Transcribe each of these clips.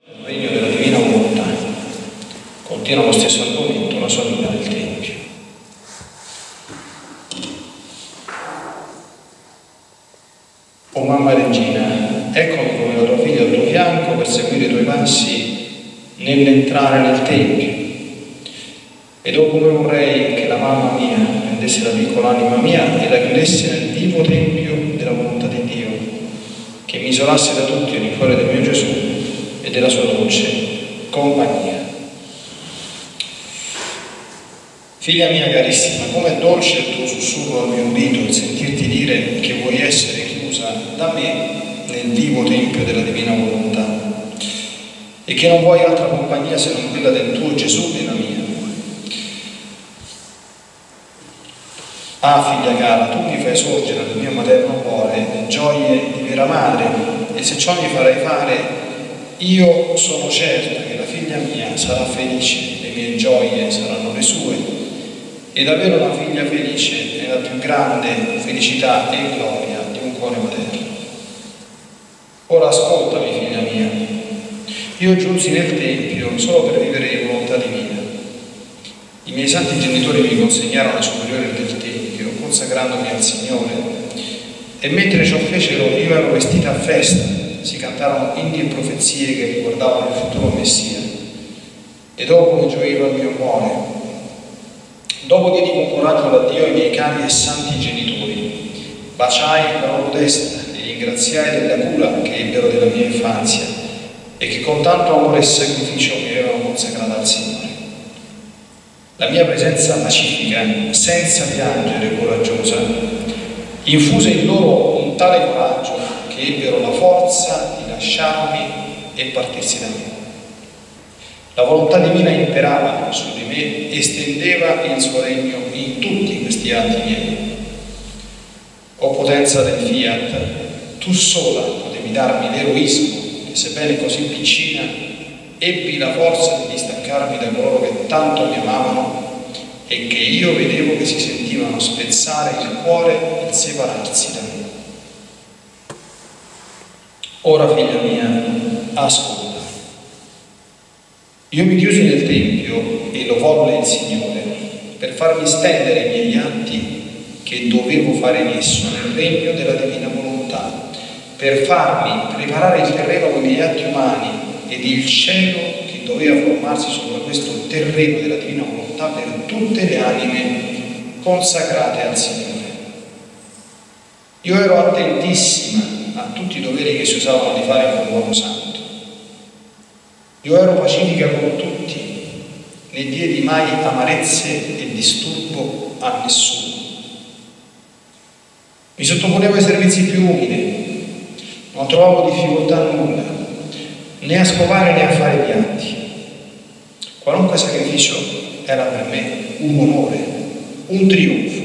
Il regno della divina volontà. Continua lo stesso argomento, la sua vita nel Tempio. O mamma regina, eccomi come la tua figlia al tuo fianco per seguire i tuoi passi nell'entrare nel Tempio. Ed o come vorrei che la mamma mia prendesse la piccola anima mia e la chiudesse nel vivo Tempio della volontà di Dio, che mi isolasse da tutti al di fuori del mio Gesù e della sua dolce compagnia. Figlia mia carissima, com'è dolce il tuo sussurro al mio udito il sentirti dire che vuoi essere chiusa da me nel vivo Tempio della divina volontà e che non vuoi altra compagnia se non quella del tuo Gesù e la mia. Ah, figlia cara, tu mi fai sorgere nel mio materno cuore gioie di vera madre, e se ciò mi farai fare, io sono certa che la figlia mia sarà felice, le mie gioie saranno le sue, ed avere una figlia felice è la più grande felicità e gloria di un cuore materno. Ora ascoltami, figlia mia, io giunsi nel Tempio solo per vivere di volontà divina. I miei santi genitori mi consegnarono ai superiori del Tempio, consacrandomi al Signore, e mentre ciò fecero io ero vestita a festa, si cantarono inni e profezie che riguardavano il futuro Messia, e dopo mi gioiva il mio cuore. Dopo diedi con coraggio da Dio ai miei cari e santi genitori, baciai la loro destra e li ringraziai della cura che ebbero della mia infanzia e che con tanto amore e sacrificio mi avevano consacrata al Signore. La mia presenza pacifica, senza piangere, coraggiosa, infuse in loro un tale coraggio che ebbero la forza di lasciarmi e partirsi da me. La volontà divina imperava su di me e stendeva il suo regno in tutti questi atti miei. O potenza del Fiat, tu sola potevi darmi l'eroismo che, sebbene così piccina, ebbi la forza di distaccarmi da coloro che tanto mi amavano e che io vedevo che si sentivano spezzare il cuore e separarsi da me. Ora, figlia mia, ascolta. Io mi chiusi nel Tempio e lo volle il Signore per farmi stendere i miei atti che dovevo fare in esso nel regno della divina volontà, per farmi preparare il terreno con i miei atti umani ed il cielo che doveva formarsi sopra questo terreno della divina volontà per tutte le anime consacrate al Signore. Io ero attentissima a tutti i doveri che si usavano di fare con l'uomo santo. Io ero pacifica con tutti, né diedi mai amarezze e disturbo a nessuno. Mi sottoponevo ai servizi più umili, non trovavo difficoltà a nulla, né a scovare né a fare piatti. Qualunque sacrificio era per me un onore, un trionfo.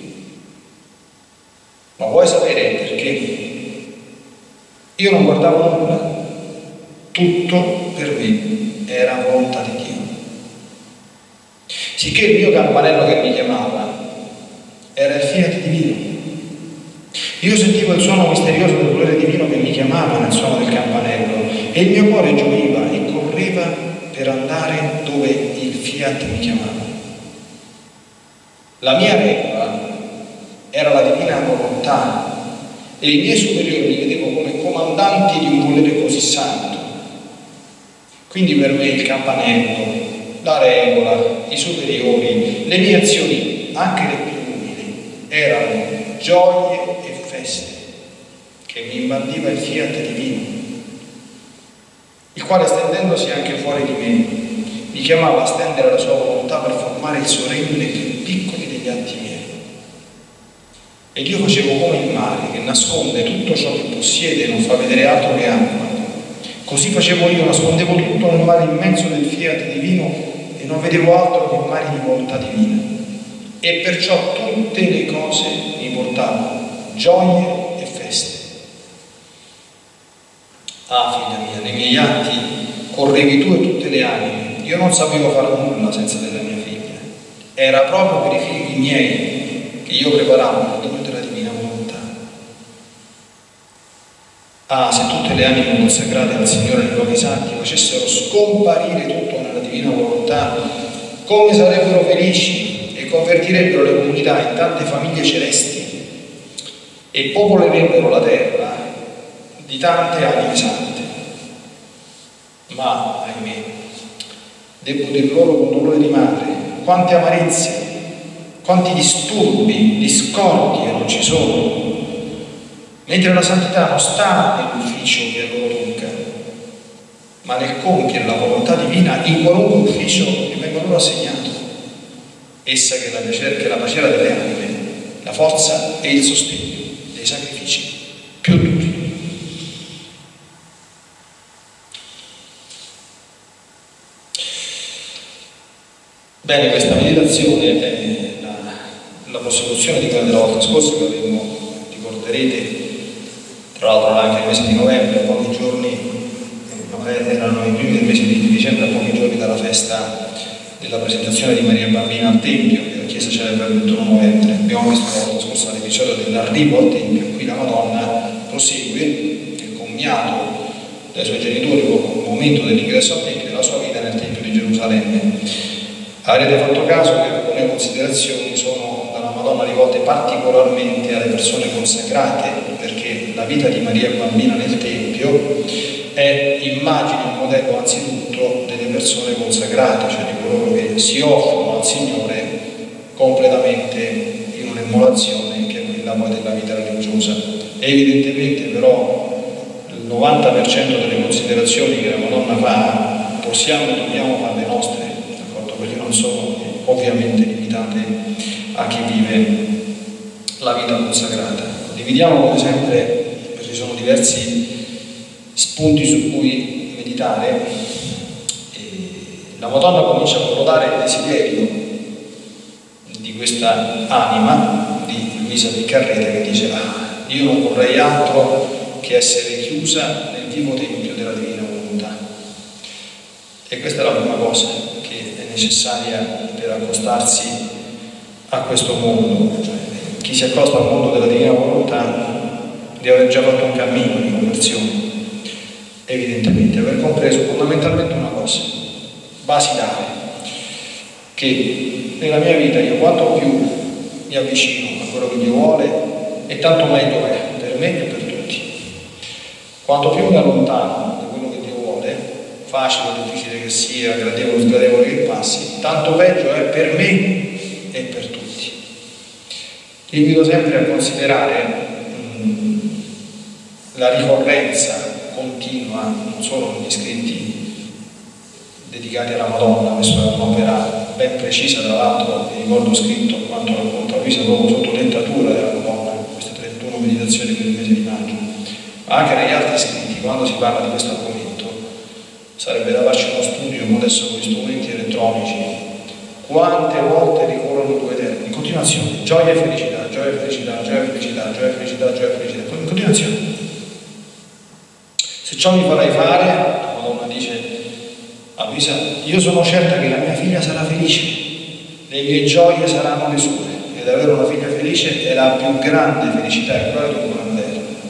Ma vuoi sapere perché? Io non guardavo nulla, tutto per me era volontà di Dio. Sicché il mio campanello che mi chiamava era il Fiat divino. Io sentivo il suono misterioso del volere divino che mi chiamava nel suono del campanello e il mio cuore gioiva e correva per andare dove il Fiat mi chiamava. La mia regola era la divina volontà e i miei superiori li vedevo come comandanti di un volere così santo. Quindi per me il campanello, la regola, i superiori, le mie azioni, anche le più umili, erano gioie e feste che mi imbandiva il Fiat divino, il quale, stendendosi anche fuori di me, mi chiamava a stendere la sua volontà per formare il suo regno nei più piccoli degli atti miei. Ed io facevo come il mare che nasconde tutto ciò che possiede e non fa vedere altro che acqua. Così facevo io, nascondevo tutto nel mare immenso del Fiat divino e non vedevo altro che mari di volontà divina. E perciò tutte le cose mi portavano gioie e feste. Ah, figlia mia, nei miei atti correvi tu e tutte le anime. Io non sapevo fare nulla senza della mia figlia. Era proprio per i figli miei che io preparavo il dono della divina volontà. Ah, se tutte le anime consacrate al Signore nei luoghi santi facessero scomparire tutto nella divina volontà, come sarebbero felici e convertirebbero le comunità in tante famiglie celesti e popolerebbero la terra di tante anime sante. Ma, ahimè, devo dir loro con dolore di madre, quante amarezze, quanti disturbi, discordie non ci sono, mentre la santità non sta nell'ufficio che a loro tocca, ma nel compiere la volontà divina in qualunque ufficio che venga loro assegnato. Essa che è la paciera delle anime, la forza e il sostegno dei sacrifici più duri. Bene, questa meditazione è la prosecuzione di quella della volta scorsa che ricorderete, tra l'altro anche nel mese di novembre, a pochi giorni, erano i primi del mese di dicembre, a pochi giorni dalla festa della presentazione di Maria Bambina al Tempio, che la Chiesa celebra il 21 novembre. Abbiamo visto la volta scorsa l'episodio dell'arrivo al Tempio, qui la Madonna prosegue il commiato dai suoi genitori dopo il momento dell'ingresso al Tempio e la sua vita nel Tempio di Gerusalemme. Avrete fatto caso che alcune considerazioni sono dalla Madonna rivolte particolarmente alle persone consacrate, perché la vita di Maria Bambina nel Tempio è immagine, un modello anzitutto delle persone consacrate, cioè di coloro che si offrono al Signore completamente in un'immolazione che è quella poi della vita religiosa. Evidentemente però il 90% delle considerazioni che la Madonna fa possiamo e dobbiamo farle nostre, perché non sono ovviamente limitate a chi vive la vita consacrata. Dividiamo come sempre, perché ci sono diversi spunti su cui meditare. La Madonna comincia a collocare il desiderio di questa anima di Luisa Piccarreta, che dice: io non vorrei altro che essere chiusa nel vivo tempio della divina volontà. E questa è la prima cosa necessaria per accostarsi a questo mondo. Cioè, chi si accosta al mondo della divina volontà deve aver già fatto un cammino di conversione, evidentemente, aver compreso fondamentalmente una cosa basilare, che nella mia vita io quanto più mi avvicino a quello che Dio vuole e tanto meglio è per me e per tutti. Quanto più mi allontano da quello che Dio vuole, facile o difficile che sia, gradevole o sgradevole che passi, tanto peggio è per me e per tutti. Ti invito sempre a considerare la ricorrenza continua, non solo negli scritti dedicati alla Madonna. Questa è un'opera ben precisa, tra l'altro vi ricordo scritto quanto racconta Luisa proprio sotto dettatura della Madonna, queste 31 meditazioni per il mese di maggio, ma anche negli altri scritti, quando si parla di questo argomento. Sarebbe da farci uno studio, adesso con gli strumenti elettronici, quante volte ricorrono due termini, in continuazione, gioia e felicità, gioia e felicità, gioia e felicità, gioia e felicità, gioia e felicità, in continuazione. Se ciò mi farai fare, la Madonna dice a Luisa, io sono certa che la mia figlia sarà felice, le mie gioie saranno le sue, ed avere una figlia felice è la più grande felicità e gloria di un grande.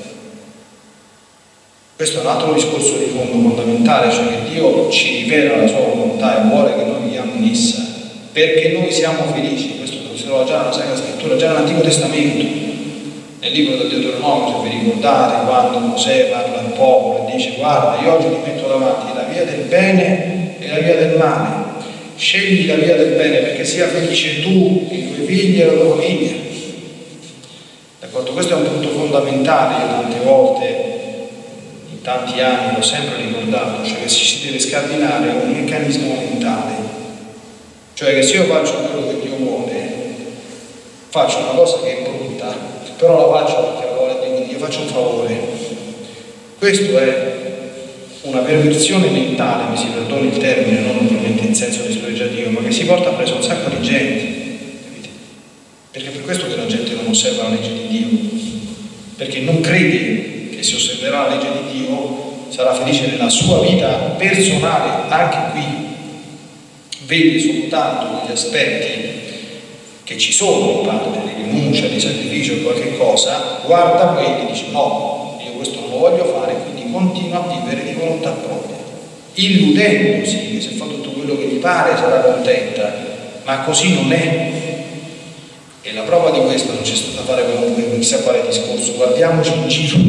Questo è un altro discorso di fondo fondamentale, cioè che Dio ci rivela la sua volontà e vuole che noi viviamo in essa, perché noi siamo felici. Questo lo si trova già nella Sacra Scrittura, già nell'Antico Testamento, nel libro del Deuteronomio, se vi ricordate, quando Mosè parla al popolo e dice: guarda, io oggi ti metto davanti la via del bene e la via del male, scegli la via del bene perché sia felice tu, i tuoi figli e la tua famiglia. D'accordo? Questo è un punto fondamentale. Io tante volte, tanti anni l'ho sempre ricordato, cioè che si deve scardinare un meccanismo mentale, cioè che se io faccio quello che Dio vuole, faccio una cosa che è brutta, però la faccio perché la vuole Dio, faccio un favore. Questo è una perversione mentale, mi si perdoni il termine, non ovviamente in senso di spreggiare Dio, ma che si porta presso un sacco di gente, capite? Perché è per questo che la gente non osserva la legge di Dio, perché non crede che se osserverà la legge di Dio sarà felice nella sua vita personale. Anche qui vede soltanto quegli aspetti che ci sono in parte di rinuncia, di sacrificio, qualche cosa, guarda quelli e dice: no, io questo non lo voglio fare, quindi continua a vivere di volontà propria, illudendosi che se fa tutto quello che gli pare sarà contenta, ma così non è. E la prova di questo non c'è stata fare chissà quale discorso, guardiamoci in giro,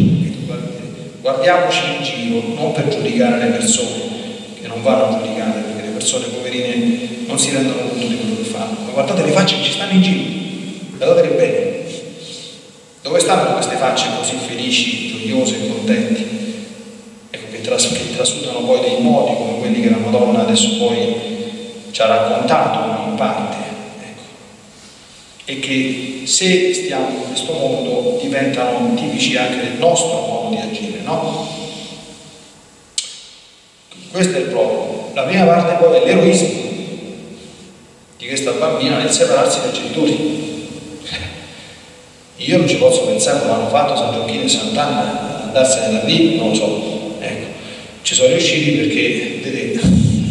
non per giudicare le persone, che non vanno giudicate, perché le persone poverine non si rendono conto di quello che fanno, ma guardate le facce che ci stanno in giro, guardatele bene. Dove stanno queste facce così felici, gioiose e contenti? Ecco, che trasudano poi dei modi come quelli che la Madonna adesso poi ci ha raccontato in parte, ecco. E che se stiamo in questo mondo diventano tipici anche del nostro modo di agire, no? Questo è il problema. La prima parte poi è l'eroismo di questa bambina nel separarsi dai genitori. Io non ci posso pensare come hanno fatto San Gioacchino e Sant'Anna, andarsene da lì, non lo so, ecco. Ci sono riusciti perché, vedete,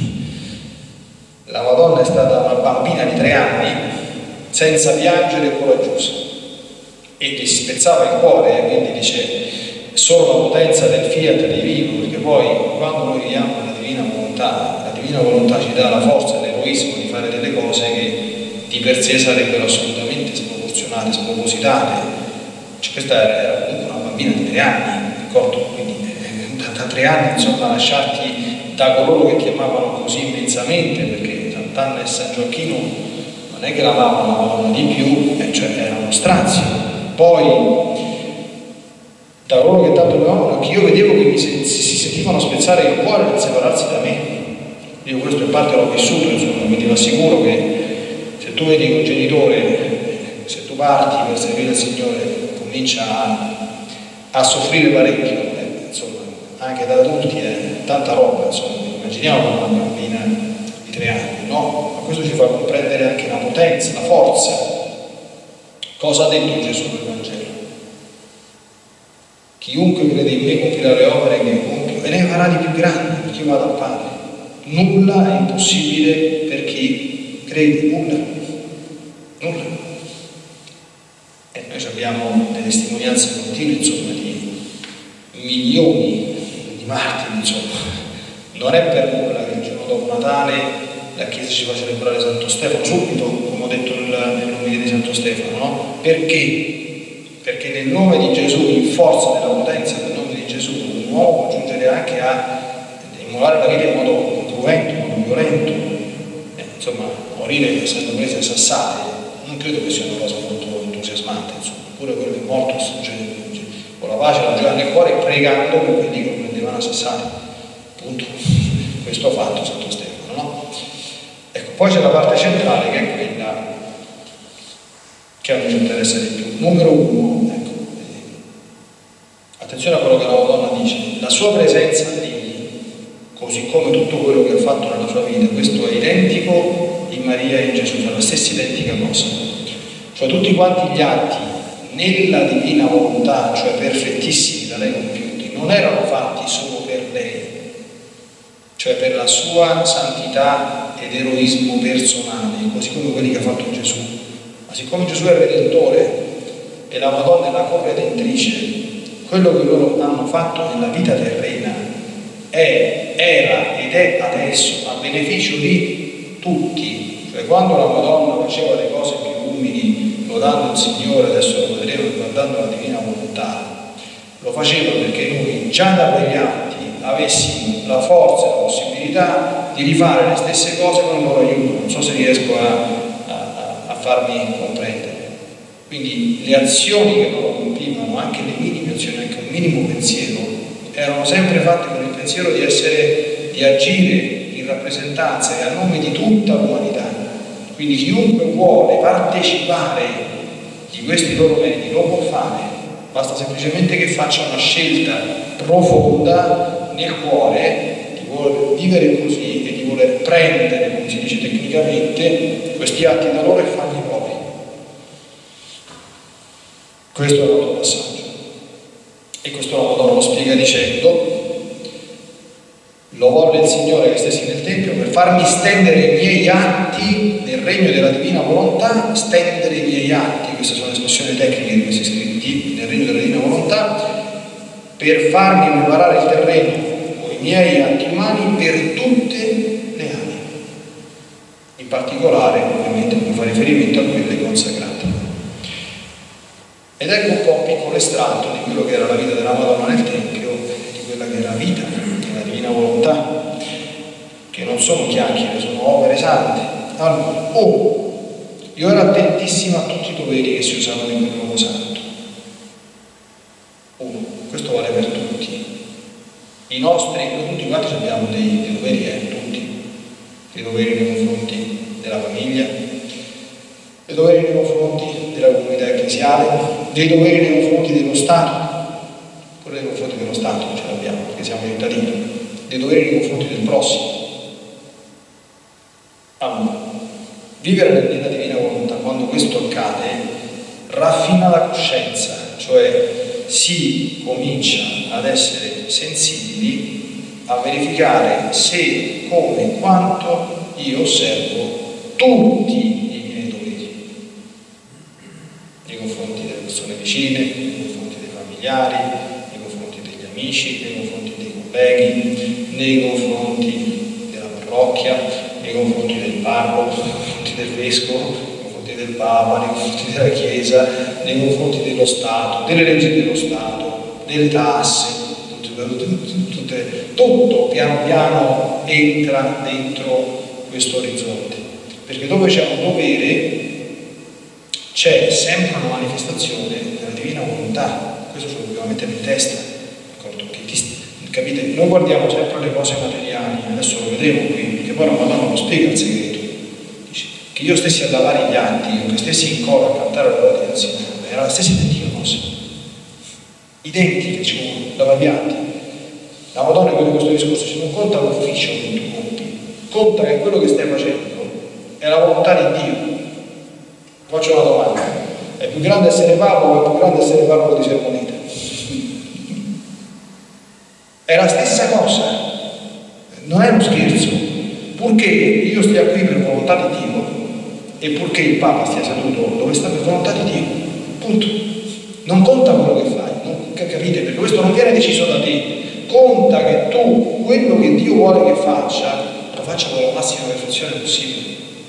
la Madonna è stata una bambina di 3 anni senza piangere e coraggiosa, e gli si spezzava il cuore, quindi dice solo la potenza del fiat divino, perché poi quando noi viviamo la divina volontà ci dà la forza e l'eroismo di fare delle cose che di per sé sarebbero assolutamente sproporzionate, spropositate. Cioè, questa era comunque una bambina di 3 anni, d'accordo? Quindi da 3 anni, insomma, lasciarti da coloro che ti amavano così immensamente, perché Sant'Anna e San Gioacchino non è che l'amavano di più, cioè erano strazio. Poi da coloro che tanto mi amavano, che io vedevo che si sentivano spezzare il cuore nel separarsi da me. Io questo in parte l'ho vissuto, insomma, quindi vi assicuro che se tu vedi un genitore, se tu parti per servire il Signore, comincia a soffrire parecchio, insomma, anche da adulti è tanta roba, insomma, immaginiamo una bambina di 3 anni, no? Ma questo ci fa comprendere anche la potenza, la forza. Cosa ha detto Gesù nel Vangelo? Chiunque crede in me compirà le opere che io compio e ne farà di più grandi, perché io vado al Padre. Nulla è impossibile per chi crede, nulla. E noi abbiamo delle testimonianze continue, insomma, di milioni di martiri, insomma. Non è per nulla che il giorno dopo Natale la Chiesa ci fa celebrare Santo Stefano subito, come ho detto nel nome di Santo Stefano, no? Perché? Perché nel nome di Gesù, in forza della potenza del nome di Gesù, l'uomo può giungere anche a immolare la vita in modo cruento, in modo violento. Insomma, morire essendo prese a sassate non credo che sia una cosa molto entusiasmante, insomma. Pure quello è morto con la pace e la gioia nel cuore, pregando per quelli che lo prendevano a sassate. Punto. Questo ha fatto Santo Stefano, no? Ecco, poi c'è la parte centrale che è quella che a noi ci interessa di più. Numero 1, ecco, attenzione a quello che la Madonna dice: la sua presenza lì, così come tutto quello che ha fatto nella sua vita, questo è identico in Maria e in Gesù, è la stessa identica cosa. Cioè tutti quanti gli atti nella divina volontà, cioè perfettissimi da lei compiuti, non erano fatti solo per lei, cioè per la sua santità ed eroismo personale, così come quelli che ha fatto Gesù. Ma siccome Gesù è il Redentore e la Madonna è la corredentrice, quello che loro hanno fatto nella vita terrena era ed è adesso a beneficio di tutti. Cioè quando la Madonna faceva le cose più umili, lodando il Signore, adesso lo vedremo guardando la divina volontà, lo faceva perché noi già da quegli atti avessimo la forza e la possibilità di rifare le stesse cose con il loro aiuto. Non so se riesco a farmi comprendere. Quindi le azioni che loro compivano, anche le minime azioni, anche un minimo pensiero, erano sempre fatte con il pensiero di agire in rappresentanza e a nome di tutta l'umanità. Quindi chiunque vuole partecipare di questi loro meriti lo può fare, basta semplicemente che faccia una scelta profonda nel cuore di voler vivere così e di voler prendere, come si dice tecnicamente, questi atti da loro e farli propri. Questo è l'altro passaggio. E questo la Madonna lo spiega dicendo: lo volle il Signore che stessi nel Tempio per farmi stendere i miei atti nel regno della divina volontà. Stendere i miei atti, queste sono le espressioni tecniche di questi scritti, nel regno della divina volontà, per farmi preparare il terreno con i miei atti umani per tutte le anime. In particolare, ovviamente, mi fa riferimento a quelle consacrate. Ed ecco un po' un piccolo estratto di quello che era la vita della Madonna nel Tempio, di quella che era la vita, la divina volontà, che non sono chiacchiere, sono opere sante. Allora, io ero attentissima a tutti i doveri che si usavano in quel luogo santo. Questo vale per tutti. I nostri, noi tutti quanti abbiamo dei doveri, tutti. Dei doveri nei confronti della famiglia, dei doveri nei confronti della comunità ecclesiale, dei doveri nei confronti dello Stato, pure nei confronti dello Stato non ce l'abbiamo perché siamo cittadini, dei doveri nei confronti del prossimo. Allora, vivere nella divina volontà, quando questo accade, raffina la coscienza, cioè si comincia ad essere sensibili a verificare se, come, quanto io osservo tutti i miei doveri nei confronti delle persone vicine, nei confronti dei familiari, nei confronti degli amici, nei confronti dei colleghi, nei confronti della parrocchia, nei confronti del parroco, nei confronti del vescovo, nei confronti del Papa, nei confronti della Chiesa, nei confronti dello Stato, delle leggi dello Stato, delle tasse, tutto piano piano entra dentro questo orizzonte, perché dove c'è un dovere c'è sempre una manifestazione della divina volontà. Questo ce lo dobbiamo mettere in testa, capite? Noi guardiamo sempre le cose materiali, adesso lo vedremo qui, che poi la Madonna lo spiega il segreto. Dice che io stessi a lavare gli atti, io che stessi in coro a cantare la lode del Signore, era la stessa identica cosa, identica, diciamo, lavare gli atti. La Madonna in questo discorso ci non conta l'ufficio che tu compi, conta che quello che stai facendo è la volontà di Dio. Faccio una domanda: è più grande essere parroco o è più grande essere parroco di Sermoneta? È la stessa cosa, non è uno scherzo, purché io stia qui per volontà di Dio e purché il Papa stia seduto dove sta per volontà di Dio, punto. Non conta quello che fai, capite? Perché questo non viene deciso da te. Conta che tu, quello che Dio vuole che faccia, lo faccia con la massima perfezione possibile.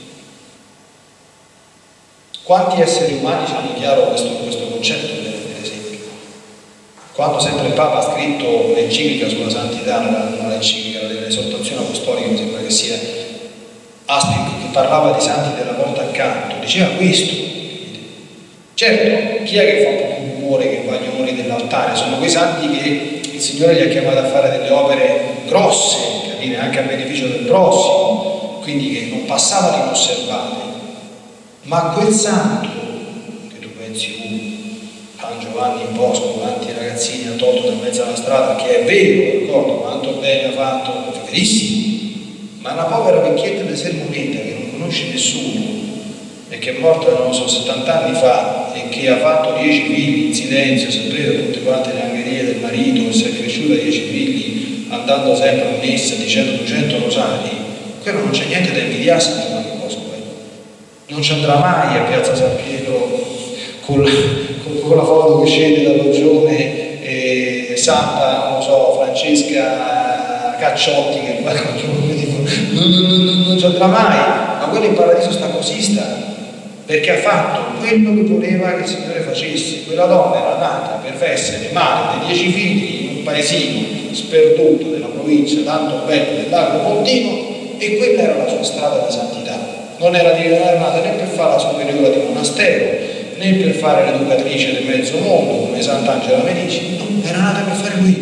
Quanti esseri umani hanno chiaro questo concetto, per esempio? Quando sempre il Papa ha scritto l'enciclica sulla santità, non l'enciclica, l'esortazione apostolica, mi sembra che sia, che parlava di santi della porta accanto, diceva questo. Certo, chi è che fa un po' più rumore che va agli onori dell'altare? Sono quei santi che il Signore li ha chiamati a fare delle opere grosse, capire, anche a beneficio del prossimo, quindi che non passavano inosservate. Ma quel santo che tu pensi, San Giovanni in bosco, quanti ragazzini ha tolto da mezzo alla strada, che è vero, ricordo quanto bene ha fatto, è verissimo, ma una povera vecchietta di Sermoneta che non conosce nessuno e che è morta, non so, 70 anni fa e che ha fatto 10 figli in silenzio, sapete, tutte quante le angherie del marito, si è cresciuta 10 figli andando sempre a messa, dicendo 200 rosari, quello non c'è niente da invidiarsi di qualche cosa. Non ci andrà mai a Piazza San Pietro con la foto che scende dall'Ogione e Santa, non so, Francesca Cacciotti che non ci andrà mai, ma quello in paradiso sta così, perché ha fatto quello che voleva che il Signore facesse. Quella donna era nata per essere madre dei 10 figli in un paesino sperduto della provincia tanto bello del Lago Pontino, e quella era la sua strada di santità. Non era nata né per fare la superiora di monastero, né per fare l'educatrice del mezzo mondo come Sant'Angela Medici, no, era nata per fare quello.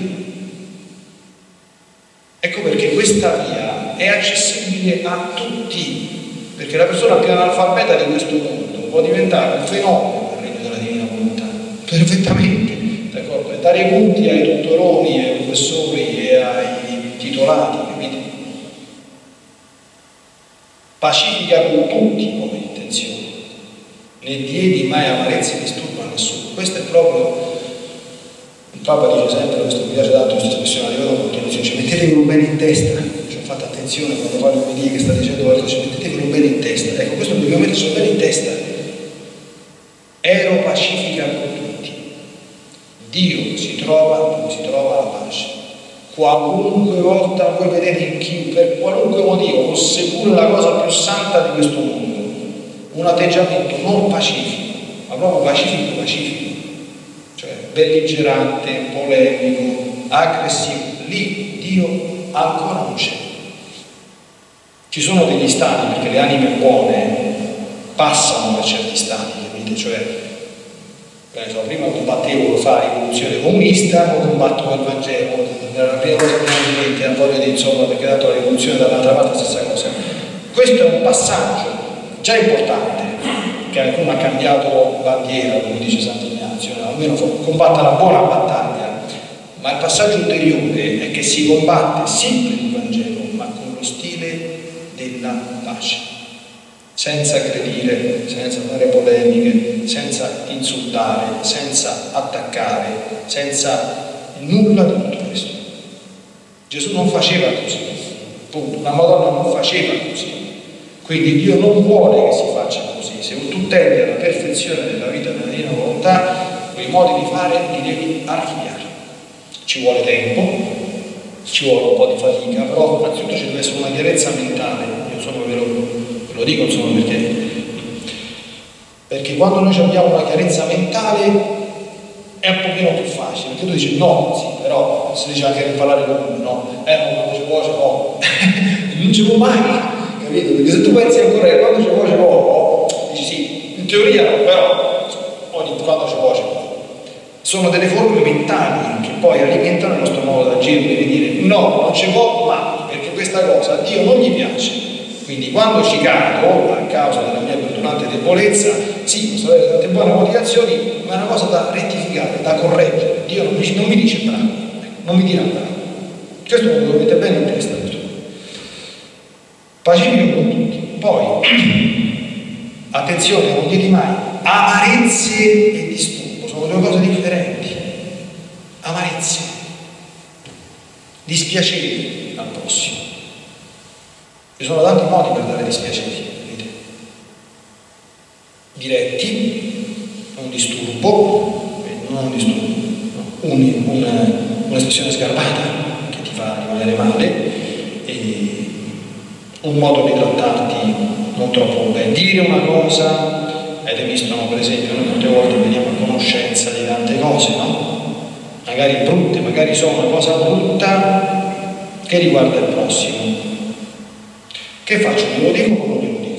Ecco perché questa via è accessibile a tutti, perché la persona più analfabeta di questo mondo può diventare un fenomeno nel regno della divina volontà, perfettamente, d'accordo? E dare i punti ai dottoroni, ai professori e ai titolati, capite? Pacifica con tutti come intenzione, né diedi mai amarezze disturba a nessuno. Questo è proprio, il Papa dice sempre, questo mi piace tanto, questa espressione arrivata a continuazione, cioè mettetevelo bene in testa. Ci ho fatto attenzione quando fa l'uomelia che sta dicendo qualcosa, mettetevelo bene in testa. Ecco, questo dobbiamo metterlo bene in testa. Ero pacifica con tutti. Dio si trova la pace. Qualunque volta voi vedete chi, per qualunque motivo, osseguire la cosa più santa di questo mondo, un atteggiamento non pacifico, ma proprio pacifico, cioè belligerante, polemico, aggressivo, lì Dio ancora non c'è. Ci sono degli stati, perché le anime buone passano per certi stati, capite? Cioè, prima combattevo per fare la rivoluzione comunista, poi combatto per il Vangelo, la prima cosa che mi viene in mente, voglio dire, insomma, perché dato la rivoluzione dall'altra parte è la stessa cosa. Questo è un passaggio già importante, che qualcuno ha cambiato bandiera, come dice Sant'Ignazio, almeno combatta la buona battaglia, ma il passaggio ulteriore è che si combatte sempre il Vangelo, ma con lo stile della pace, senza aggredire, senza fare polemiche, senza insultare, senza attaccare, senza nulla di tutto questo. Gesù non faceva così, punto. La Madonna non faceva così, quindi Dio non vuole che si faccia così. Se tu tendi alla perfezione della vita della divina volontà, quei modi di fare li devi archiviare. Ci vuole tempo, ci vuole un po' di fatica, però innanzitutto ci deve essere una chiarezza mentale. Io insomma ve lo dico insomma perché quando noi abbiamo una chiarezza mentale è un pochino più facile, perché tu dici no, sì, però si dice anche nel parlare con uno, no, quando c'è poco, non ci può mai, capito? Perché se tu pensi ancora che quando c'è poco, dici sì, in teoria no, però quando c'è poco. Sono delle forme mentali che poi alimentano il nostro modo di agire, di dire no, non ci può mai, perché questa cosa a Dio non gli piace. Quindi quando ci cado, a causa della mia perdurante debolezza, sì, posso avere tante buone motivazioni, ma è una cosa da rettificare, da correggere. Dio non mi dice bravo, non mi dirà bravo. Questo lo dovete bene in testa. Pacifico con tutti. Poi, attenzione, non dite mai amarezze e disturbo, sono due cose differenti. Amarezze, dispiacere al prossimo. Ci sono tanti modi per dare dispiaceri, vedete? Diretti, un disturbo, un'espressione sgarbata che ti fa rimanere male, e un modo di trattarti non troppo bene. Dire una cosa, avete visto, no? Per esempio, noi molte volte veniamo a conoscenza di tante cose, no? Magari brutte, magari sono una cosa brutta che riguarda il prossimo. Che faccio? Glielo dico o non glielo dico?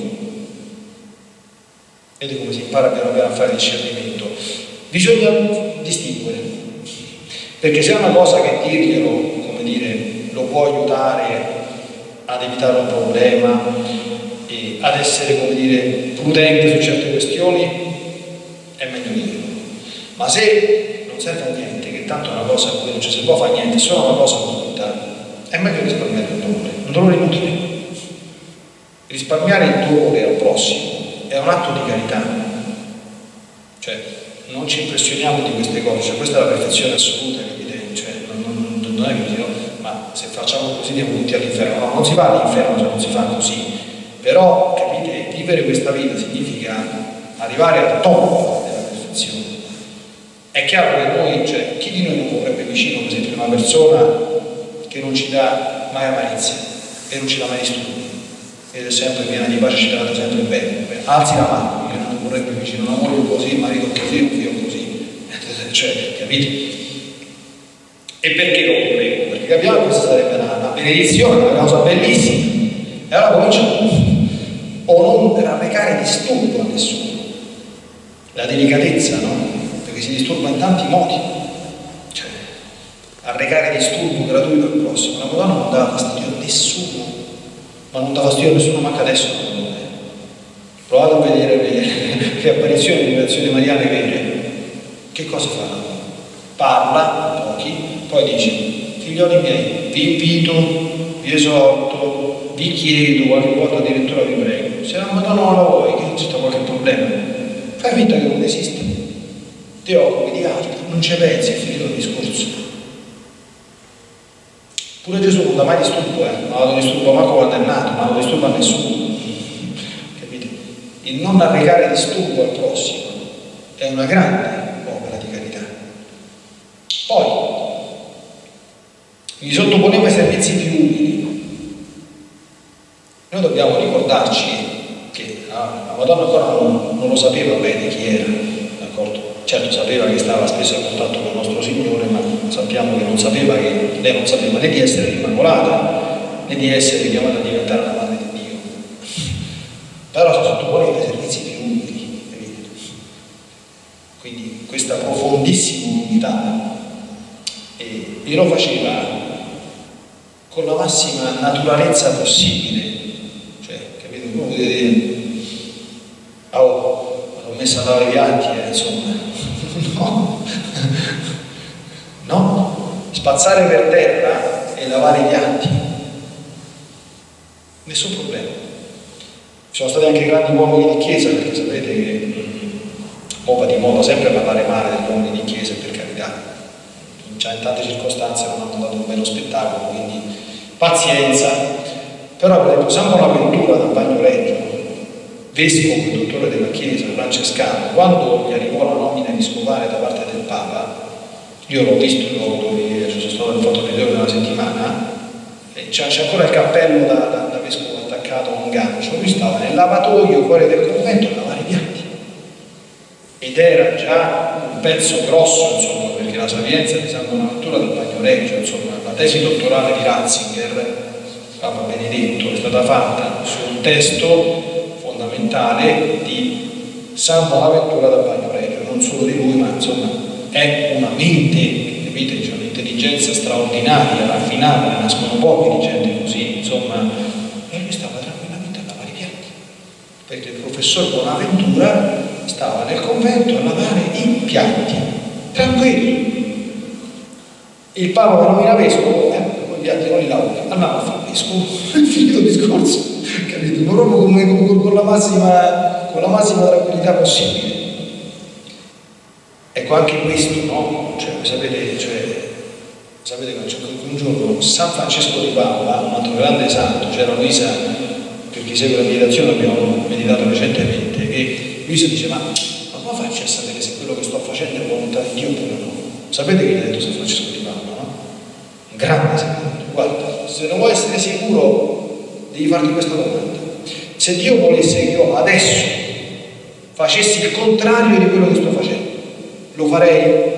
Vedete come si impara piano piano a fare discernimento. Bisogna distinguere, perché se è una cosa che dirglielo, come dire, lo può aiutare ad evitare un problema e ad essere, come dire, prudente su certe questioni, è meglio dirlo. Ma se non serve a niente, che tanto è una cosa a cui non ci si può fare niente, è solo una cosa brutta, è meglio risparmiare un dolore inutile. Risparmiare il dolore al prossimo è un atto di carità, cioè non ci impressioniamo di queste cose, cioè questa è la perfezione assoluta, capite? Cioè, non è così, no? Ma se facciamo così andiamo tutti all'inferno, no, non si va all'inferno se non si fa così, però capite, vivere questa vita significa arrivare al top della perfezione. È chiaro che noi, cioè, chi di noi non vorrebbe vicino, per esempio, una persona che non ci dà mai amarizia e non ci dà mai disturbo, ed è sempre piena di pace, ci tratta sempre bene. Alzi la mano, io non vorrei vicino una moglie così, un marito così, un figlio così, cioè, capite? E perché lo vorrei? Perché capiamo che questa sarebbe una benedizione, una cosa bellissima, e allora cominciamo o non arrecare disturbo a nessuno, la delicatezza, no? Perché si disturba in tanti modi, cioè arrecare disturbo gratuito al prossimo. La Madonna non dà fastidio a nessuno, ma non dà fastidio a nessuno manca adesso. Provate a vedere che apparizioni di rivelazioni mariane vere. Che cosa fa? Parla, pochi, poi dice: figlioli miei, vi invito, vi esorto, vi chiedo, qualche volta addirittura vi prego, se la Madonna non la vuoi, che c'è qualche problema, fai finta che non esiste, ti occupi di altro, non ci pensi, è finito il discorso. Pure Gesù non dà mai disturbo, non ha dato disturbo manco quando è nato, non ha dato disturbo a nessuno. Capite? Il non arrecare disturbo al prossimo è una grande opera di carità. Poi mi sottoponeva ai servizi più umili. Noi dobbiamo ricordarci che la Madonna ancora non lo sapeva bene chi era, d'accordo? Certo sapeva che stava spesso a contatto con il nostro Signore, ma sappiamo che lei non sapeva né di essere l'Immacolata né di essere chiamata a diventare la madre di Dio. Però si sottoponeva ai servizi più umili, capite? Quindi questa profondissima umiltà, e lo faceva con la massima naturalezza possibile. Cioè, capite? Uno potete dire, l'ho messa a lavare i piatti, insomma. No, spazzare per terra e lavare i piatti, nessun problema. Ci sono stati anche grandi uomini di chiesa, perché sapete che va di moda sempre parlare male degli uomini di chiesa, per carità, già in tante circostanze non hanno dato un bello spettacolo, quindi pazienza. Però per esempio San Bonaventura da Bagnoregio, vescovo e dottore della Chiesa francescana, quando gli arrivò la nomina episcopale da parte del Papa, io l'ho visto il luogo dove ci sono stato, il fatto vedere una settimana, c'è ancora il cappello da vescovo attaccato a un gancio. Lui stava nel lavatoio fuori del convento a lavare i piatti, ed era già un pezzo grosso, insomma, perché la sapienza di San Bonaventura del Bagnoregio, insomma, la tesi dottorale di Ratzinger, Papa Benedetto, è stata fatta su un testo fondamentale di San Bonaventura da Bagnoregio, non solo di lui, ma insomma è una mente, capite, c'è un'intelligenza straordinaria, raffinata, ne nascono pochi di gente così, insomma, e lui stava tranquillamente a lavare i piatti, perché il professor Bonaventura stava nel convento a lavare i piatti, tranquillo. Il Papa che nomina vescovo, i piatti non li lavo, andiamo a fare vescovo, finito il discorso, capito? Proprio con la massima tranquillità possibile. Ecco, anche questo, no? Sapete che un giorno San Francesco di Paola, un altro grande santo, c'era Luisa, per chi segue la meditazione abbiamo meditato recentemente, e Luisa dice, ma come faccio a sapere se quello che sto facendo è volontà di Dio oppure no? Sapete che gli ha detto San Francesco di Paola, no? Un grande santo. Guarda, se non vuoi essere sicuro, devi farti questa domanda. Se Dio volesse che io adesso facessi il contrario di quello che sto facendo, lo farei?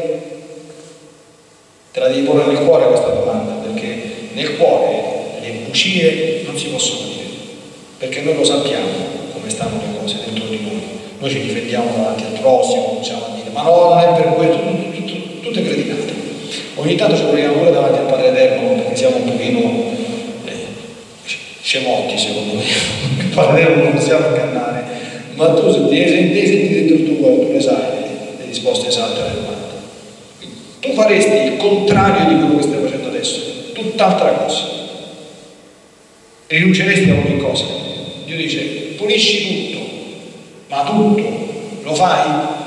Te la devi porre nel cuore questa domanda, perché nel cuore le bugie non si possono dire, perché noi lo sappiamo come stanno le cose dentro di noi. Noi ci difendiamo davanti al prossimo, cominciamo a dire, ma no, non è per questo, tutte cretinate. Ogni tanto ci proviamo pure davanti al Padre Eterno, perché siamo un pochino scemotti, secondo me. Il Padre Eterno non possiamo ingannare, ma tu se ti senti dentro il tuo cuore, tu le sai le risposte esatte alle domande. Tu faresti il contrario di quello che stai facendo adesso, tutt'altra cosa. Rinunceresti a ogni cosa. Dio dice, pulisci tutto, ma tutto lo fai?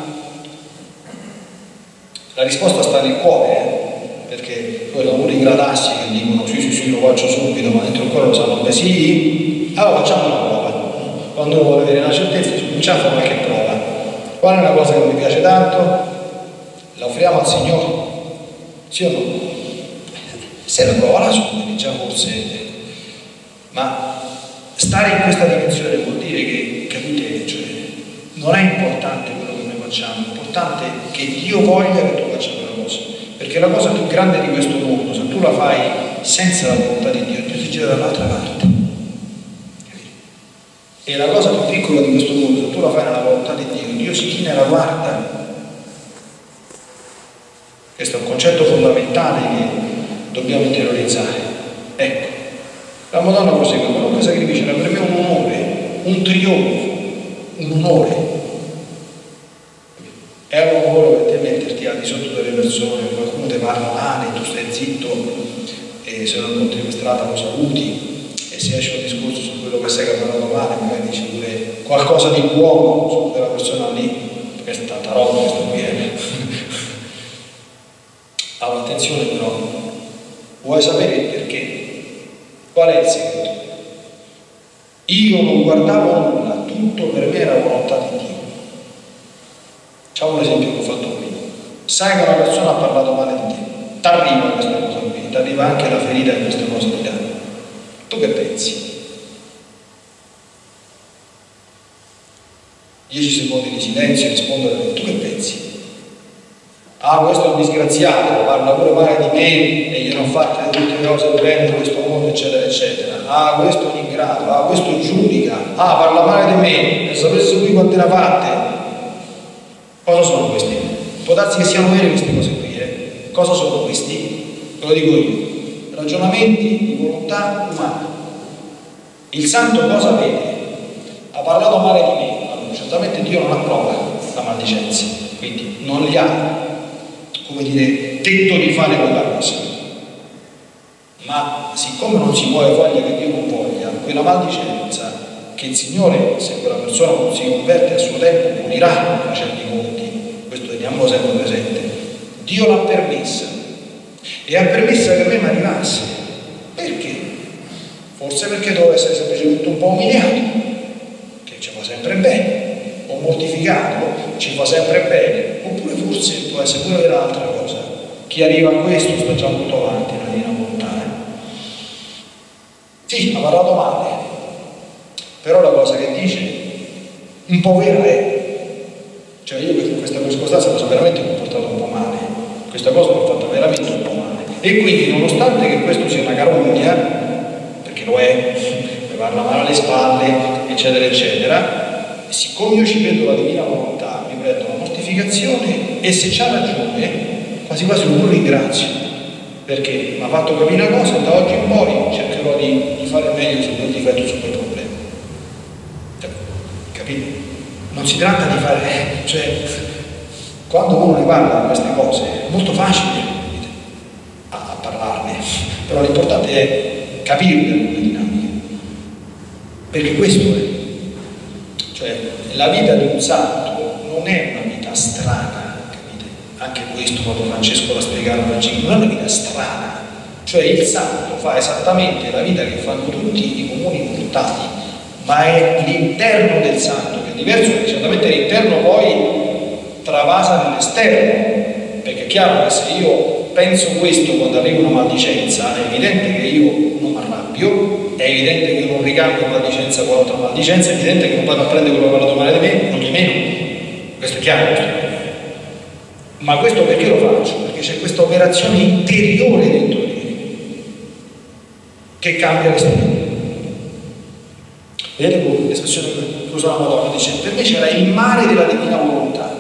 La risposta sta nel cuore, perché poi lavori gradassi che dicono sì, lo faccio subito, ma dentro il cuore lo sanno, beh sì, allora facciamo una prova. Quando uno vuole avere una certezza, cominciamo a fare qualche prova. Qual è una cosa che mi piace tanto? La offriamo al Signore, sì o no? Se la prova la superi già forse, ma stare in questa dimensione vuol dire che, capite, cioè, non è importante quello che noi facciamo, è importante che Dio voglia che tu faccia quella cosa, perché la cosa più grande di questo mondo, se tu la fai senza la volontà di Dio, Dio si gira dall'altra parte, e la cosa più piccola di questo mondo, se tu la fai nella volontà di Dio, Dio si china e la guarda. Questo è un concetto fondamentale che dobbiamo interiorizzare. Ecco, la Madonna prosegue, qualunque sacrificio era per me un onore, un trionfo, un onore. È un onore per te metterti al di sotto delle persone, qualcuno ti parla male, tu stai zitto, e se non incontri per strada lo saluti, e se esce un discorso su quello che sai che ha parlato male, magari dici pure qualcosa di buono su quella persona lì, perché è tanta roba che sto viene. Allora, attenzione però, vuoi sapere il perché? Qual è il segreto? Io non guardavo nulla, tutto per me era volontà di Dio. Facciamo un esempio che ho fatto prima. Sai che una persona ha parlato male di te, t'arriva questa cosa qui, t'arriva arriva anche la ferita e queste cose di là. Tu che pensi? 10 secondi di silenzio e rispondere, tu che pensi? Ah, questo è un disgraziato, parla pure male di me e gli hanno fatte tutte le cose belle di questo mondo, eccetera, eccetera. Ah, questo è un ingrato, ah, questo giudica, ah, parla male di me, e sapesse lui quante ne ha fatte. Cosa sono questi? Può darsi che siano vere queste cose qui, Cosa sono questi? Ve lo dico io. Ragionamenti di volontà umana. Il santo cosa vede? Ha parlato male di me. Allora, certamente Dio non approva la maldicenza, quindi non gli ha, come dire, detto di fare quella cosa. Ma siccome non si vuole voglia che Dio non voglia, quella maldicenza che il Signore, se quella persona non si converte a suo tempo, punirà facendo i conti, questo teniamo sempre presente. Dio l'ha permessa e ha permessa che a me mi arrivasse. Perché? Forse perché doveva essere semplicemente un po' umiliato, che ci fa sempre bene, o mortificato, ci fa sempre bene, oppure forse può essere pure vera altra cosa. Chi arriva a questo sta già molto avanti nella divina volontà. Sì, ha parlato male, però la cosa che dice un po' vera è. Cioè io per questa circostanza mi sono veramente comportato un po' male, questa cosa l'ho fatta veramente un po' male, e quindi nonostante che questo sia una carogna, perché lo è, mi parla male alle spalle, eccetera eccetera, siccome io ci vedo la divina volontà, mi prendo la mortificazione e se c'ha ragione quasi quasi lo ringrazio, perché mi ha fatto capire una cosa e da oggi in poi cercherò di fare meglio su quel difetto, su quel problema. Cioè, capite? Non si tratta di fare, cioè, quando uno ne parla di queste cose è molto facile a parlarne, però l'importante è capire le dinamiche, perché questo è, cioè, la vita di un santo non è una vita strana, capite? Anche questo Papa Francesco l'ha spiegato nel ciclo, non è una vita strana, cioè il santo fa esattamente la vita che fanno tutti i comuni mortali, ma è l'interno del santo che è diverso, perché certamente l'interno poi travasa nell'esterno, perché è chiaro che se io penso questo quando arriva una maldicenza è evidente che io non mi arrabbio, è evidente che io non ricambio maldicenza con altra maldicenza, è evidente che non vado a prendere quello che ha parlato male di me, non di meno, questo è chiaro, questo. Ma questo perché lo faccio? Perché c'è questa operazione interiore dentro di me che cambia l'esterno. Vedete voi l'espressione che usa la Madonna, dice per me c'era il mare della divina volontà,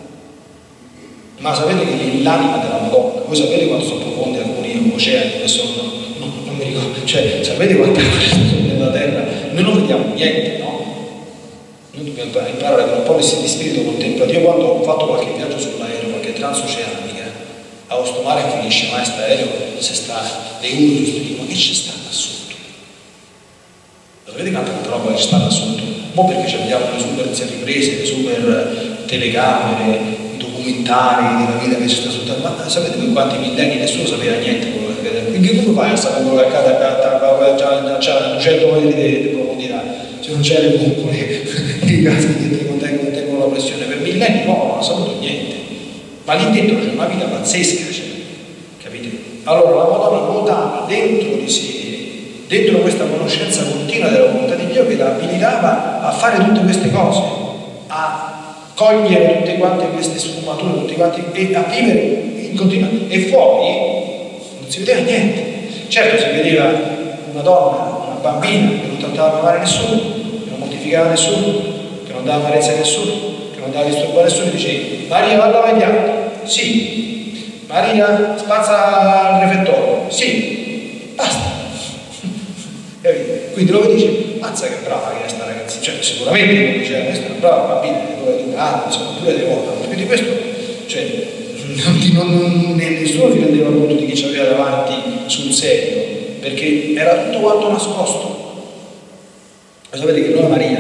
ma sapete che l'anima della Madonna, voi sapete quanto sono profondi alcuni oceani, adesso non mi ricordo, cioè sapete quante cose sono nella terra, noi non vediamo niente, no? Noi dobbiamo imparare con un po' di spirito contemplativo. Quando ho fatto qualche viaggio sull'aereo, qualche transoceanica, a questo mare finisce, ma questo aereo se sta dei uri, ma che ci sta da sotto? Sapete quanta roba ci sta da sotto? Non perché abbiamo le super riprese, le super telecamere, i documentari della vita che c'è sta sotto, ma sapete per quanti millenni nessuno sapeva niente quello che accade? Quindi come fai a sapere quello che accade a 200 metri di profondità? Se non c'è le bombole, i gas che contengono la pressione per millenni, no, non ha saputo niente. Ma lì dentro c'è una vita pazzesca, capite? Allora la Madonna nuotava dentro di sé, dentro questa conoscenza continua della volontà di Dio, che la abilitava a fare tutte queste cose, a cogliere tutte quante queste sfumature, tutti quanti, e a vivere in continua. E fuori non si vedeva niente. Certo si vedeva una donna, una bambina che non tentava di amare nessuno, che non mortificava nessuno, che non dava amarezza a nessuno, che non dava disturbo a nessuno, e diceva Maria va a lavare i piatti, sì. Maria spazza il refettorio, sì. Basta. Quindi lo dice, mazza che brava che è sta ragazza, cioè sicuramente lo diceva, questa è una brava bambina, dove insomma pure devota, quindi questo, cioè nessuno si rendeva conto di chi ci aveva davanti sul serio, perché era tutto quanto nascosto. Lo sapete che noi Maria,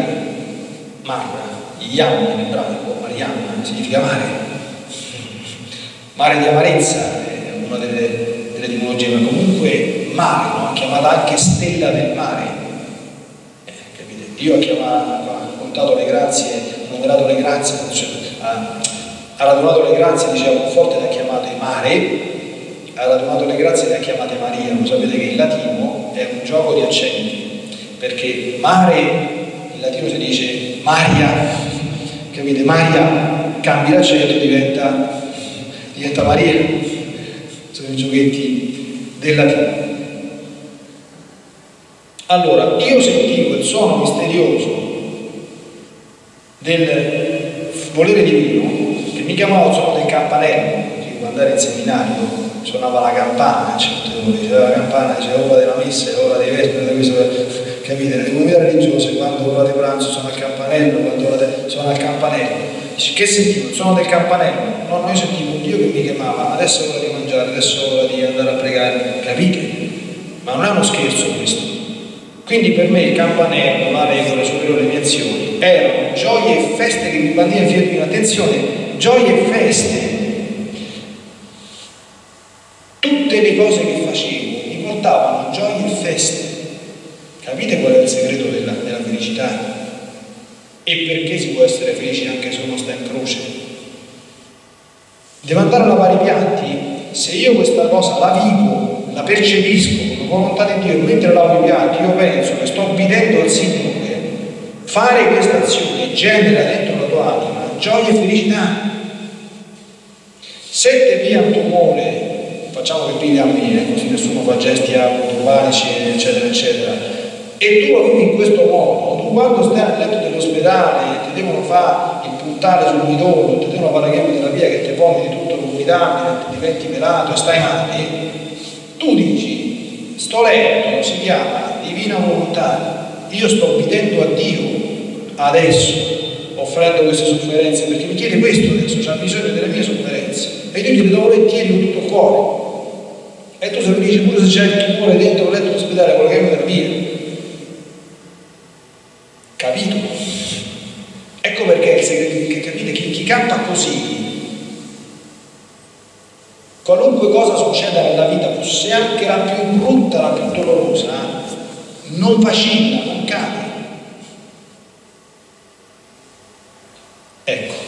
Iamma in ebraico, Mariamma significa mare di amarezza, è una delle etimologie, ma comunque mare, no? Chiamata anche stella del mare, capite? Dio ha contato le grazie, ha numerato le grazie, cioè, ha radunato le grazie, diceva con forte, l'ha chiamato mare, ha donato le grazie e le ha chiamate Maria. Lo sapete che in latino è un gioco di accenti, perché mare in latino si dice Maria, capite? Maria cambia l'accento, diventa Maria. Sono i giochetti del latino. Allora, io sentivo il suono misterioso del volere divino che mi chiamava il suono del campanello. Quando andare in seminario suonava la campana, diceva la campana, diceva ora della messa, ora dei vespri, capite? Le comunità religiose quando ora di pranzo suona il campanello, quando ora suona il campanello. Dice, che sentivo? Il suono del campanello? No, noi sentivo un Dio che mi chiamava, adesso è ora di mangiare, adesso è ora di andare a pregare, capite? Ma non è uno scherzo questo. Quindi per me il campanello, la regola superiore alle mie azioni, erano gioie e feste che mi bandivano fino attenzione, gioie e feste. Tutte le cose che facevo mi portavano gioie e feste. Capite qual è il segreto della felicità? E perché si può essere felici anche se uno sta in croce? Devo andare a lavare i piatti? Se io questa cosa la vivo, la percepisco con volontà di Dio, mentre lavo i piatti, io penso che sto obbedendo al Signore, fare questa azione genera dentro la tua anima gioia e felicità. Se te via un tumore, facciamo che vivi a me, così nessuno fa gesti automatici, eccetera, eccetera, e tu lo vivi in questo modo, tu quando stai al letto dell'ospedale ti devono fare il puntale sul midollo, ti devono fare la chemoterapia che ti vomiti tutto vomitabile, ti diventi pelato e stai male, tu dici, sto letto si chiama divina volontà, io sto obbedendo a Dio adesso, offrendo queste sofferenze, perché mi chiede questo adesso, c'ha bisogno delle mie sofferenze, e io gli do volentieri con tutto il cuore. E tu sei felice pure se c'è il tumore dentro il letto dell'ospedale con la chemoterapia. Capito? Ecco perché è il segreto, che capite, chi campa così, qualunque cosa succeda nella vita, fosse anche la più brutta, la più dolorosa, non vacilla, non cade. Ecco.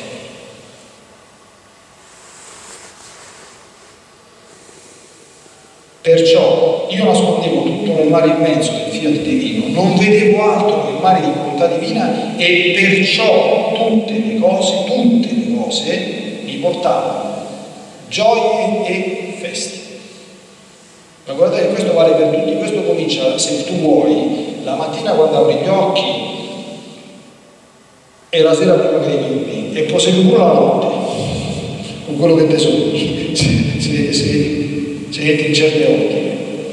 Perciò io nascondevo tutto nel mare immenso del fiat divino, non vedevo altro che il mare di volontà divina, e perciò tutte le cose mi portavano gioie e feste. Ma guardate che questo vale per tutti, questo comincia, se tu vuoi, la mattina quando apri gli occhi e la sera prima che dormi, e prosegue pure la notte con quello che te sogni, se entri in certe ottiche.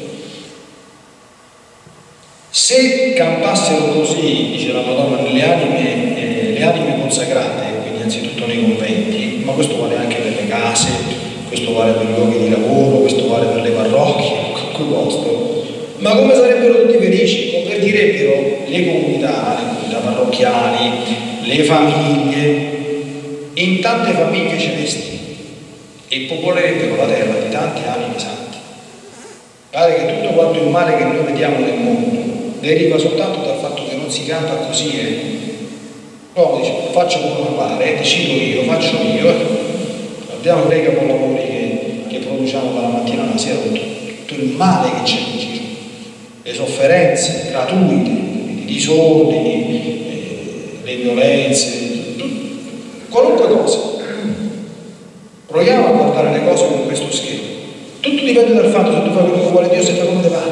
Se campassero così, dice la Madonna, nelle anime consacrate, quindi anzitutto nei conventi, ma questo vale anche per le case, questo vale per i luoghi di lavoro, questo vale per le parrocchie, quel posto, ma come sarebbero tutti felici? Convertirebbero le comunità parrocchiali, le famiglie, in tante famiglie celesti, e popolerebbero la terra di tante anime santi. Pare che tutto quanto il male che noi vediamo nel mondo deriva soltanto dal fatto che non si campa così. L'uomo dice, faccio come mi pare, decido io, faccio io. Abbiamo dei capolavori che produciamo dalla mattina alla sera, tutto il male che c'è in giro, le sofferenze gratuite, i disordini, le violenze, qualunque cosa. Proviamo a guardare le cose con questo schermo. Tutto dipende dal fatto se tu fai quello che vuole Dio, se fai come te pare.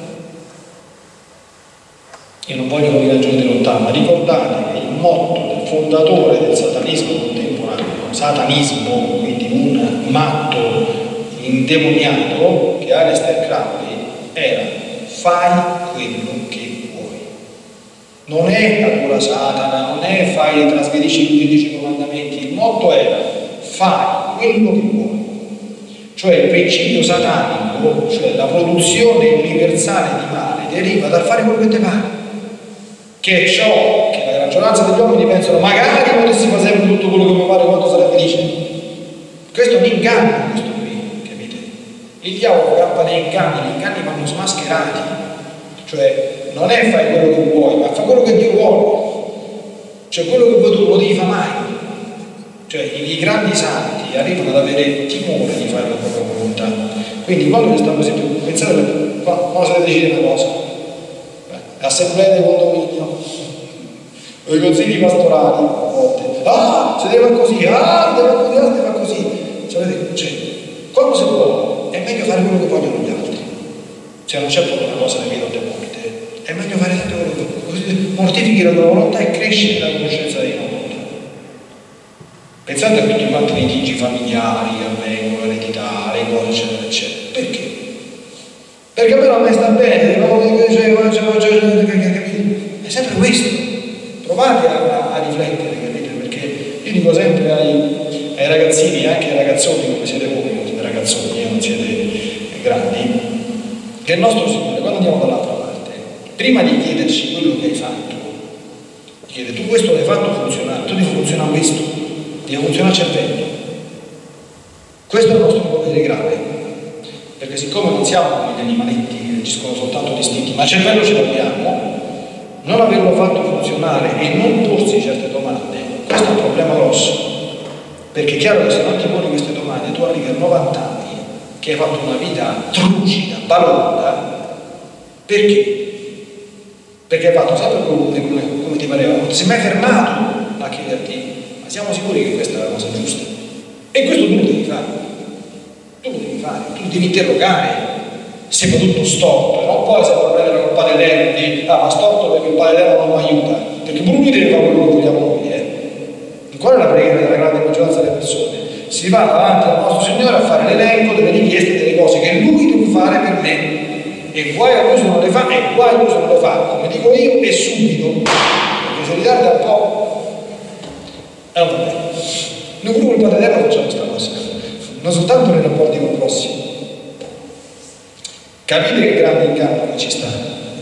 Io non voglio che vi ragioni lontano, ma ricordate che il motto del fondatore del satanismo contemporaneo, satanismo, quindi un matto indemoniato, che Aleister Crowley, era fai quello che vuoi. Non è adora Satana, non è trasgredisci i 10 comandamenti, il motto era fai quello che vuoi. Cioè il principio satanico, cioè la produzione universale di male, deriva dal fare quello che ti pare, che è ciò che la maggioranza degli uomini pensano, magari potessi fare sempre tutto quello che mi pare, quanto sarei felice. Questo è un inganno, questo qui, capite? Il diavolo campa nei inganni, gli inganni vanno smascherati, cioè non è fai quello che vuoi, ma fa quello che Dio vuole, cioè quello che vuoi tu lo devi fare mai. Cioè i grandi santi arrivano ad avere timore di fare la propria volontà. Quindi quando io sto così, pensate, quando si decide una cosa, assemblea di condominio, o i consigli pastorali, a volte, si deve fare così, deve fare così. Sapete, cioè, quando si può, è meglio fare quello che vogliono gli altri. Se non c'è proprio una cosa che vedo a morte, è meglio fare sempre quello che vogliono, così mortifichi la tua volontà e cresci nella conoscenza dei volontà. Pensate a tutti quanti i litigi familiari che avvengono, l'eredità, le cose, eccetera, eccetera. Perché? Perché però a me sta bene, è sempre questo. Provate a riflettere, capite? Perché io dico sempre ai ragazzini, anche ai ragazzoni come siete voi, non siete ragazzoni, non siete grandi, che il nostro Signore, quando andiamo dall'altra parte, prima di chiederci quello che hai fatto, ti chiede: tu questo l'hai fatto funzionare, tu devi funzionare questo, devi funzionare il cervello. Questo è il nostro potere grave, perché siccome non siamo come gli animaletti che agiscono soltanto distinti, ma il cervello ce l'abbiamo, non averlo fatto funzionare e non porsi certe domande, questo è un problema grosso. Perché è chiaro che se non ti poni queste domande, tu arrivi a 90 anni che hai fatto una vita trucida, balonda. Perché? Perché hai fatto sempre come ti pareva, non ti sei mai fermato a chiederti: ma siamo sicuri che questa è la cosa giusta? E questo tu lo devi fare. Tu lo devi fare, tu devi interrogare. Sembra tutto storto, non puoi sempre prendere la colpa dell'Eterno e dire: ma storto perché il Padre Eterno non mi aiuta, perché pure lui deve fare quello che vogliamo noi. Qual è la preghiera della grande maggioranza delle persone? Si va davanti al nostro Signore a fare l'elenco delle richieste, delle cose che Lui deve fare per me, e guai a Lui se non le fa, e guai a Lui se non le fa, come dico io, e subito, perché se ritarda un po' è un problema. Noi pure col Padre Eterno facciamo questa cosa, non soltanto nei rapporti con il prossimo. Capite che grande inganno che ci sta?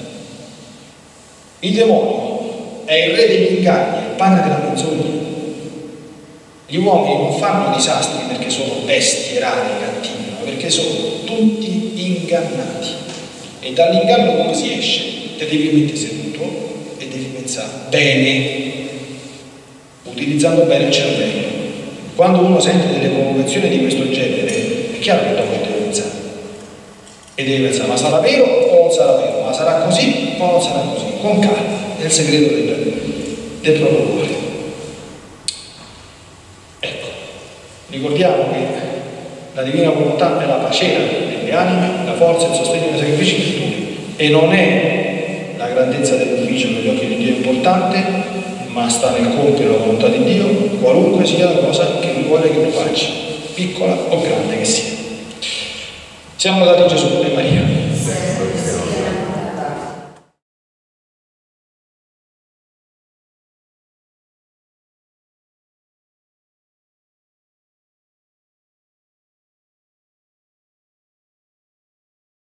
Il demonio è il re degli inganni, è il padre della menzogna. Gli uomini non fanno disastri perché sono bestie rare, cattivi, ma perché sono tutti ingannati. E dall'inganno come si esce? Te devi mettere seduto e devi pensare bene, utilizzando bene il cervello. Quando uno sente delle provocazioni di questo genere, è chiaro che dopo deve pensare. E devi pensare: ma sarà vero o non sarà vero? Ma sarà così o non sarà così? Con calma, è il segreto del proprio cuore. Ecco, ricordiamo che la divina volontà è la pacera delle anime, la forza e il sostegno dei sacrifici virtuti, e non è la grandezza dell'ufficio negli occhi di Dio importante, ma sta nel compiere la volontà di Dio, qualunque sia la cosa che Lui vuole che tu faccia, piccola o grande che sia. Siamo lodati Gesù e Maria.